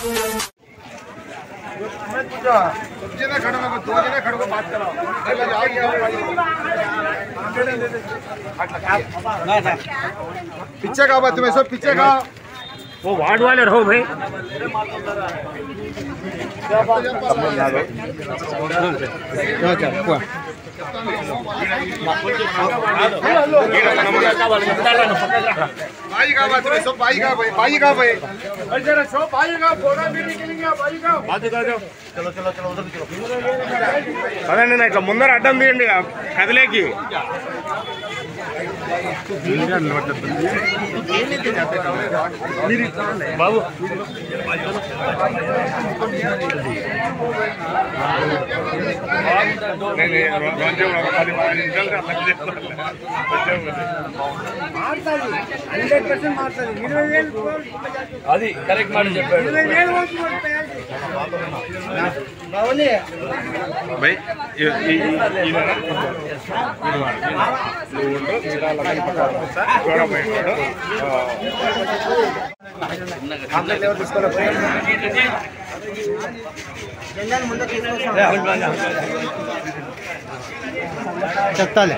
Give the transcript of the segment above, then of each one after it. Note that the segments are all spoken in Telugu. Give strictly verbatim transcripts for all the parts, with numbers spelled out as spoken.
जना खड़ो ना दो जना खड़ो को बात करो पीछे का बात तुम्हें सब पीछे का वो वार्ड वाले रहो भाई भाई का बात तुम्हें सब भाई का भाई भाई का भाई जरा सब भाई का फोटो भी निकलेंगे भाई का बात कर दो चलो चलो चलो उधर चलो अरे नहीं इट्ला ముందర అడ్డం తీయండి కదిలేకి బాబు అది కరెక్ట్ మాట చెప్పాడు भाई ये ये చెప్తాలే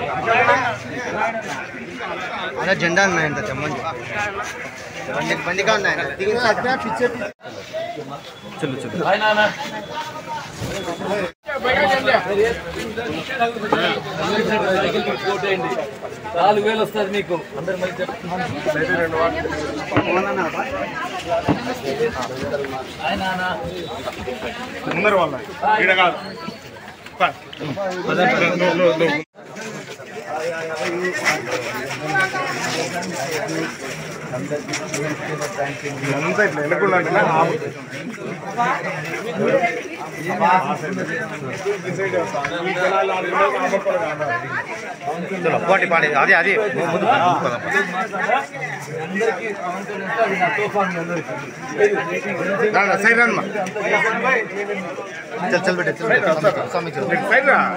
అలా జెండా ఉన్నాయంట తెమ్మండి బండి బండిగా ఉన్నాయంట పిచ్చే चलो चलो हाय नाना నాలుగు వేలు వస్తుంది మీకు అందరు మళ్ళీ ముందర వాళ్ళ ఈడ కాదు అంతా ఇట్లా ఎనకుండా పోటీ పాడి అదే అదే సైడ్ రమ్మా చల్ చల్ బేట సైడ్ రా